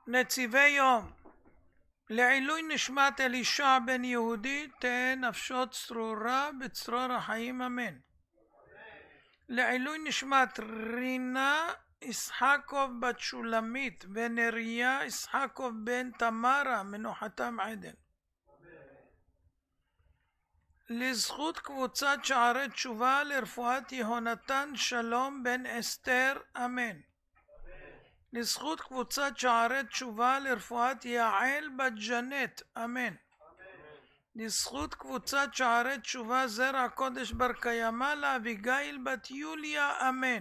נציבי יום. לעילוי נשמת אלישע בן יהודי תהא נפשו צרורה בצרור החיים, אמן. לעילוי נשמת רינה ישחקוב בת שולמית ונריה ישחקוב בן תמרה מנוחתם עדן. לזכות קבוצת שערי תשובה לרפואת יהונתן שלום בן אסתר, אמן. לזכות קבוצת שערי תשובה לרפואת יעל בת ג'נט, אמן. לזכות קבוצת שערי תשובה זרע הקודש בר קיימא לאביגיל בת יוליה, אמן.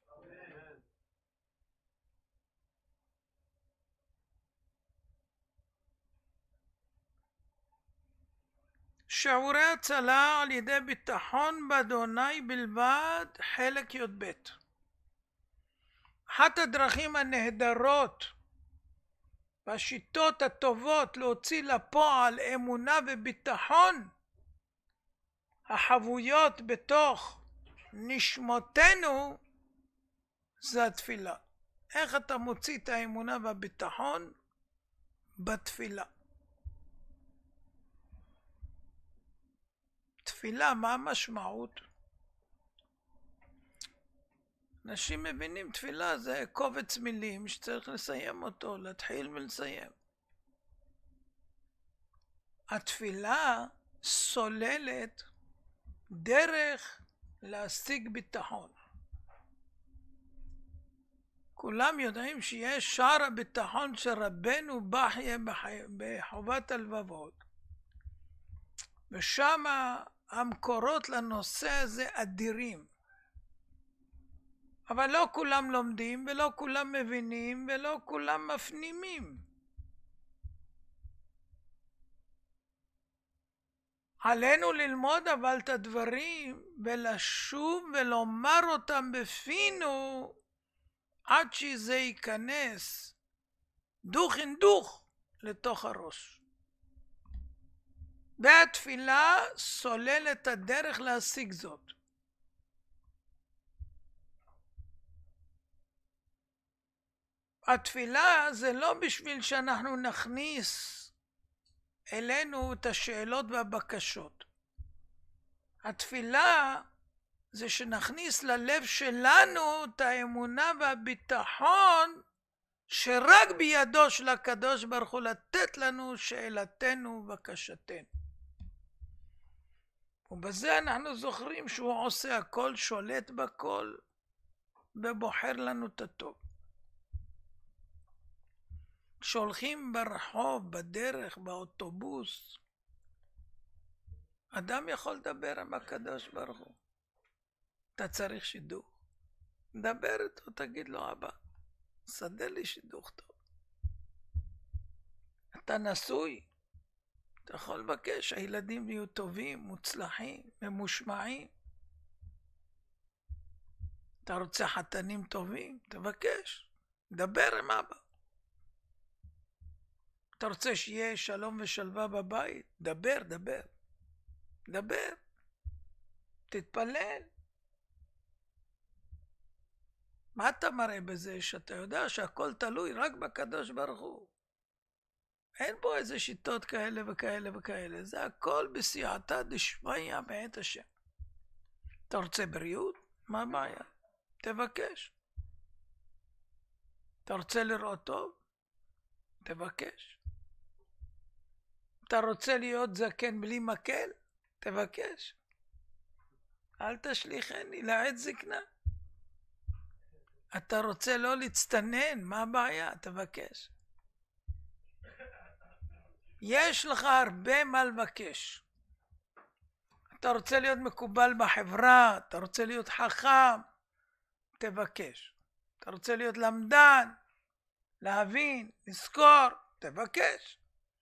שיעורי הצלה על ידי ביטחון באדוני בלבד, חלק י"ב. אחת הדרכים הנהדרות והשיטות הטובות להוציא לפועל אמונה וביטחון החבויות בתוך נשמותינו זה התפילה. איך אתה מוציא את האמונה והביטחון? בתפילה. תפילה, מה המשמעות? אנשים מבינים תפילה זה קובץ מילים שצריך לסיים אותו, להתחיל ולסיים. התפילה סוללת דרך להשיג ביטחון. כולם יודעים שיש שער הביטחון של רבנו בחייה בחובת הלבבות, ושם המקורות לנושא הזה אדירים. אבל לא כולם לומדים ולא כולם מבינים ולא כולם מפנימים. עלינו ללמוד אבל את הדברים ולשוב ולומר אותם בפינו עד שזה ייכנס דוך אין דוך לתוך הראש. והתפילה סוללת הדרך להשיג זאת. התפילה זה לא בשביל שאנחנו נכניס אלינו את השאלות והבקשות. התפילה זה שנכניס ללב שלנו את האמונה והביטחון שרק בידו של הקדוש ברוך הוא לתת לנו שאלתנו ובקשתנו. ובזה אנחנו זוכרים שהוא עושה הכל, שולט בכל ובוחר לנו את הטוב. כשהולכים ברחוב, בדרך, באוטובוס, אדם יכול לדבר עם הקדוש ברוך הוא. אתה צריך שידוך. דבר איתו, תגיד לו, אבא, סדר לי שידוך טוב. אתה נשוי, אתה יכול לבקש, הילדים יהיו טובים, מוצלחים, ממושמעים. אתה רוצה חתנים טובים, תבקש, דבר עם אבא. אתה רוצה שיהיה שלום ושלווה בבית? דבר, דבר. דבר. תתפלל. מה אתה מראה בזה? שאתה יודע שהכל תלוי רק בקדוש ברוך הוא. אין בו איזה שיטות כאלה וכאלה וכאלה. זה הכל בסייעתא דשמיא מאת השם. אתה רוצה בריאות? מה הבעיה? תבקש. אתה רוצה לראות טוב? תבקש. אתה רוצה להיות זקן בלי מקל? תבקש. אל תשליכני לעת זקנה. אתה רוצה לא להצטנן? מה הבעיה? תבקש. יש לך הרבה מה לבקש. אתה רוצה להיות מקובל בחברה, אתה רוצה להיות חכם, תבקש. אתה רוצה להיות למדן, להבין, לזכור, תבקש.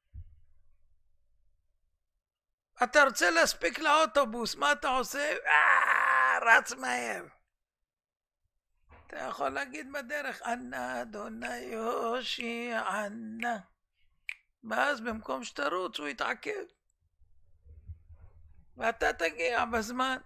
אתה רוצה להספיק לאוטובוס, מה אתה עושה? רץ מהר. אתה יכול להגיד בדרך, ענה אדוני הושיענה. ואז במקום שתרוץ הוא יתעכב. ואתה תגיע בזמן.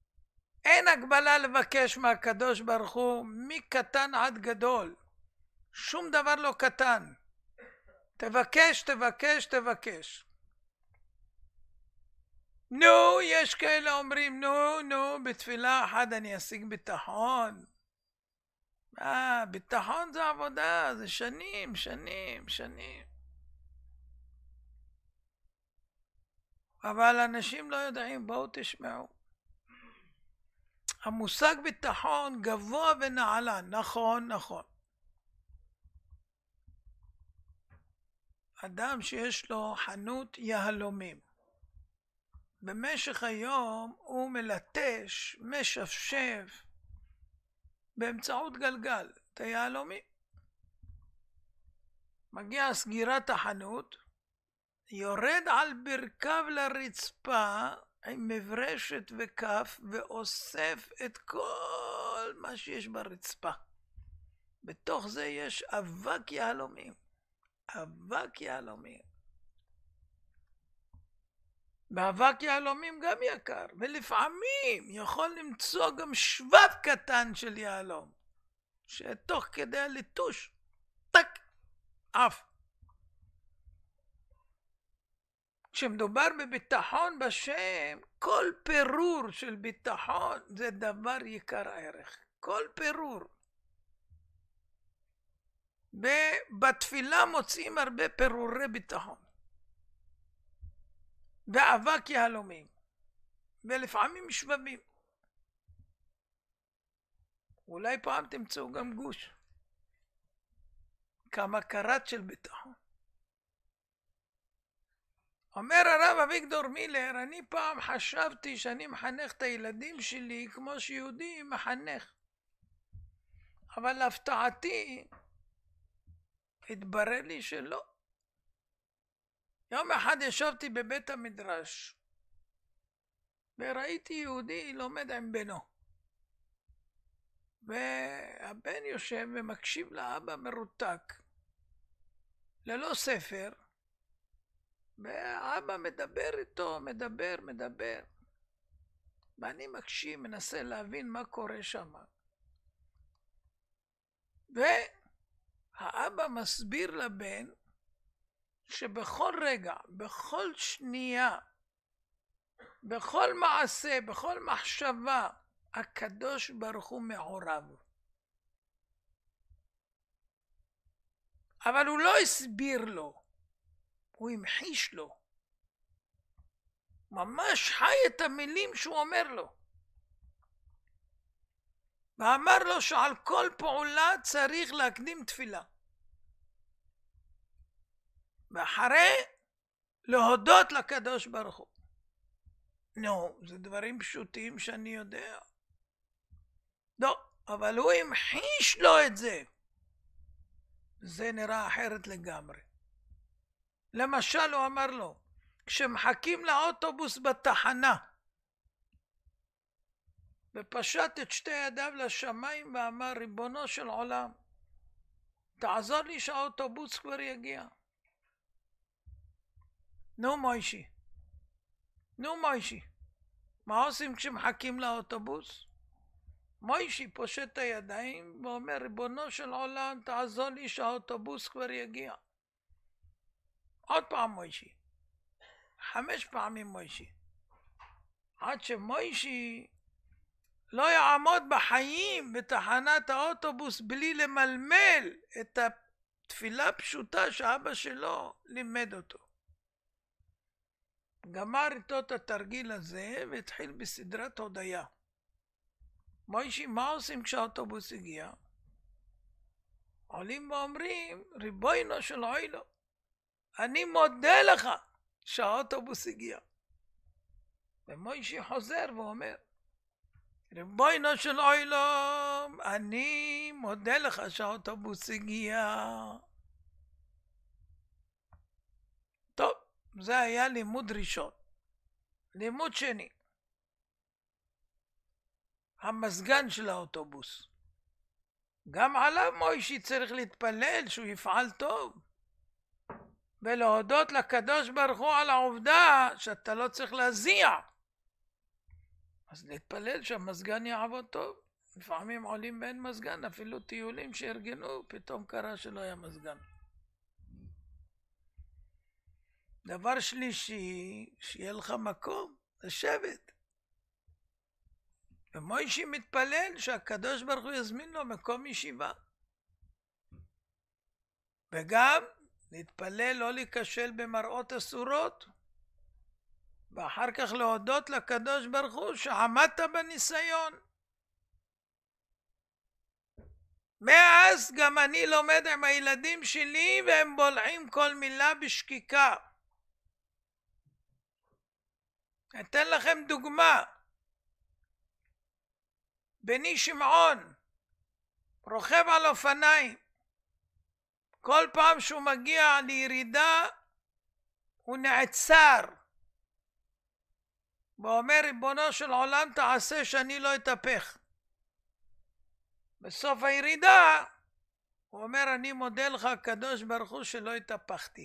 אין הגבלה לבקש מהקדוש ברוך הוא מקטן עד גדול. שום דבר לא קטן. תבקש, תבקש, תבקש. נו, יש כאלה אומרים, נו, בתפילה אחת אני אשיג ביטחון. ביטחון זה עבודה, זה שנים. אבל אנשים לא יודעים, בואו תשמעו. המושג ביטחון גבוה ונעלה, נכון. אדם שיש לו חנות יהלומים, במשך היום הוא מלטש, משפשף, באמצעות גלגל, את היהלומים. מגיע סגירת החנות, יורד על ברכיו לרצפה עם מברשת וכף ואוסף את כל מה שיש ברצפה. בתוך זה יש אבק יהלומים. באבק יהלומים גם יקר, ולפעמים יכול למצוא גם שבב קטן של יהלום, שתוך כדי הליטוש, טק, עף. כשמדובר בביטחון בשם, כל פירור של ביטחון זה דבר יקר ערך. כל פירור. בתפילה מוצאים הרבה פירורי ביטחון. ואבק יהלומים. ולפעמים שבבים. אולי פעם תמצאו גם גוש. כמה קרת של ביטחון. אומר הרב אביגדור מילר, אני פעם חשבתי שאני מחנך את הילדים שלי כמו שיהודי מחנך. אבל להפתעתי, התברר לי שלא. יום אחד ישבתי בבית המדרש, וראיתי יהודי לומד עם בנו. והבן יושב ומקשיב לאבא מרותק, ללא ספר, והאבא מדבר איתו, מדבר. ואני מקשיב, מנסה להבין מה קורה שם. והאבא מסביר לבן, שבכל רגע, בכל שנייה, בכל מעשה, בכל מחשבה, הקדוש ברוך הוא מעורב. אבל הוא לא הסביר לו, הוא המחיש לו. ממש חי את המילים שהוא אומר לו. ואמר לו שעל כל פעולה צריך להקדים תפילה. ואחרי להודות לקדוש ברוך הוא. נו, זה דברים פשוטים שאני יודע. לא, אבל הוא המחיש לו את זה. זה נראה אחרת לגמרי. למשל הוא אמר לו, כשמחכים לאוטובוס בתחנה, ופשט את שתי ידיו לשמיים ואמר, ריבונו של עולם, תעזור לי שהאוטובוס כבר יגיע. נו מוישי, מה עושים כשמחכים לאוטובוס? מוישי פושט את הידיים ואומר, ריבונו של עולם, תעזור לי שהאוטובוס כבר יגיע. עוד פעם מוישי, 5 פעמים מוישי, עד שמוישי לא יעמוד בחיים בתחנת האוטובוס בלי למלמל את התפילה הפשוטה שאבא שלו לימד אותו. גמר איתו את התרגיל הזה והתחיל בסדרת הודיה. מוישי, מה עושים כשהאוטובוס הגיע? עולים ואומרים, ריבונו של עולם, אני מודה לך שהאוטובוס הגיע. ומוישי חוזר ואומר, ריבונו של עולם, אני מודה לך שהאוטובוס הגיע. טוב, זה היה לימוד ראשון. לימוד שני, המזגן של האוטובוס. גם עליו מוישי צריך להתפלל שהוא יפעל טוב. ולהודות לקדוש ברוך הוא על העובדה שאתה לא צריך להזיע. אז להתפלל שהמזגן יעבוד טוב. לפעמים עולים באין מזגן, אפילו טיולים שארגנו, פתאום קרה שלא היה מזגן. דבר שלישי, שיהיה לך מקום לשבת. ומוישי מתפלל שהקדוש ברוך הוא יזמין לו מקום ישיבה. וגם להתפלל לא להיכשל במראות אסורות, ואחר כך להודות לקדוש ברוך הוא שעמדת בניסיון. מאז גם אני לומד עם הילדים שלי והם בולעים כל מילה בשקיקה. אתן לכם דוגמה. בני שמעון רוכב על אופניים. כל פעם שהוא מגיע לירידה הוא נעצר. ואומר ריבונו של עולם תעשה שאני לא אתהפך. בסוף הירידה הוא אומר אני מודה לך הקדוש ברוך הוא שלא התהפכתי.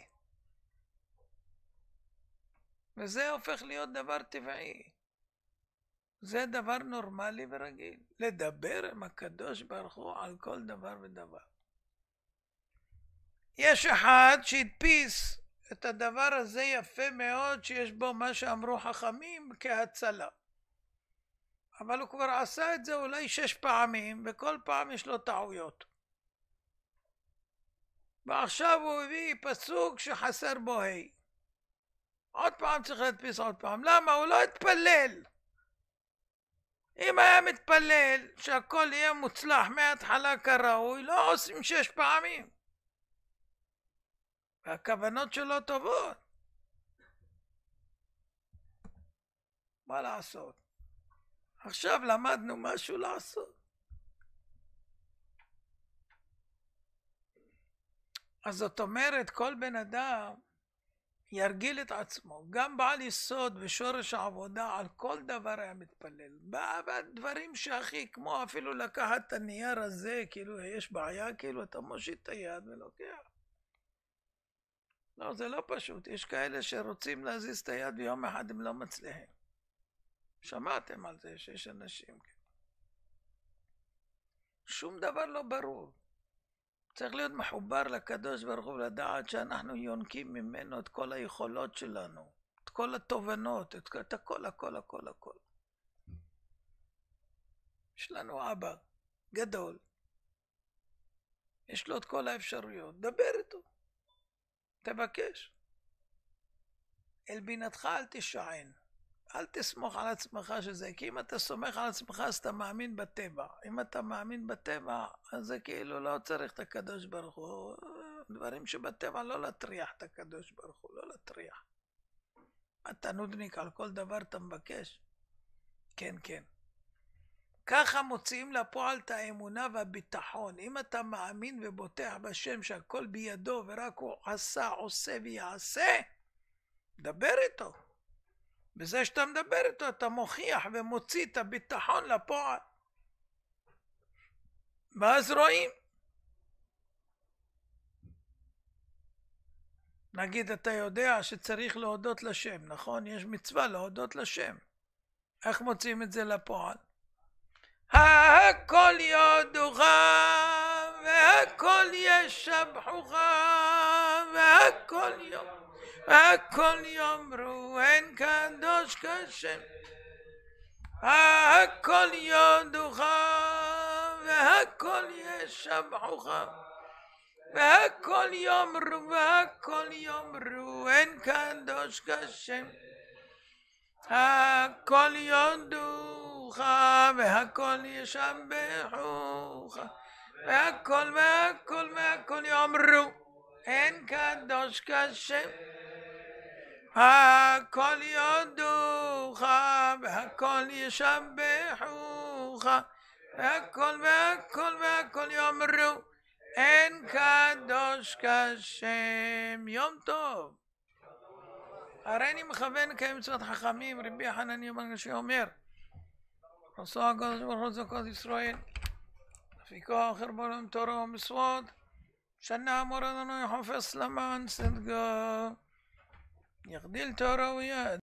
וזה הופך להיות דבר טבעי. זה דבר נורמלי ורגיל. לדבר עם הקדוש ברוך הוא על כל דבר ודבר. יש אחד שהדפיס את הדבר הזה יפה מאוד, שיש בו מה שאמרו חכמים כהצלה. אבל הוא כבר עשה את זה אולי 6 פעמים, וכל פעם יש לו טעויות. ועכשיו הוא הביא פסוק שחסר בו ה'. עוד פעם צריך להדפיס עוד פעם. למה? הוא לא התפלל. אם היה מתפלל שהכל יהיה מוצלח מההתחלה כראוי, לא עושים 6 פעמים. והכוונות שלו טובות. מה לעשות? עכשיו למדנו משהו לעשות. אז זאת אומרת, כל בן אדם ירגיל את עצמו, גם בעל יסוד ושורש העבודה, על כל דבר היה מתפלל. בדברים שהכי, כמו אפילו לקחת את הנייר הזה, כאילו יש בעיה, כאילו אתה מושיט את היד ולוקח. לא, זה לא פשוט. יש כאלה שרוצים להזיז את היד ויום אחד הם לא מצליחים. שמעתם על זה שיש אנשים כאלה. שום דבר לא ברור. צריך להיות מחובר לקדוש ברוך הוא ולדעת שאנחנו יונקים ממנו את כל היכולות שלנו, את כל התובנות, את הכל, הכל, הכל, הכל. יש לנו אבא גדול. יש לו את כל האפשרויות. דבר איתו. תבקש. אל בינתך אל תשען. אל תסמוך על עצמך שזה, כי אם אתה סומך על עצמך אז אתה מאמין בטבע. אם אתה מאמין בטבע, אז זה כאילו לא צריך את הקדוש ברוך הוא. דברים שבטבע לא להטריח את הקדוש ברוך הוא, לא להטריח. אתה נודניק, על כל דבר אתה מבקש. כן, כן. ככה מוציאים לפועל את האמונה והביטחון. אם אתה מאמין ובוטח בשם שהכל בידו ורק הוא עשה, עושה ויעשה, דבר איתו. בזה שאתה מדבר איתו אתה מוכיח ומוציא את הביטחון לפועל. ואז רואים. נגיד אתה יודע שצריך להודות לשם, נכון? יש מצווה להודות לשם. איך מוצאים את זה לפועל? הכל יודוך והכל ישבחוך והכל יאמרו אין קדוש כשם. הכל יודוך והכל ישבחוך והכל יאמרו אין קדוש כשם. הכל יודוך והכל ישבחוך והכל יאמרו אין קדוש כשם. הכל יודוך והכל ישבחוך והכל יאמרו אין קדוש כשם. יום טוב. הרי אני מכוון לקיים מצוות חכמים. רבי חנניה בן גשי אומר, עשו הקדוש ברוך הוא זכות ישראל לפיכך חרבון תורה ומצוות שנה אמר אדוני חפץ למען צדקה יגדיל תורה ויד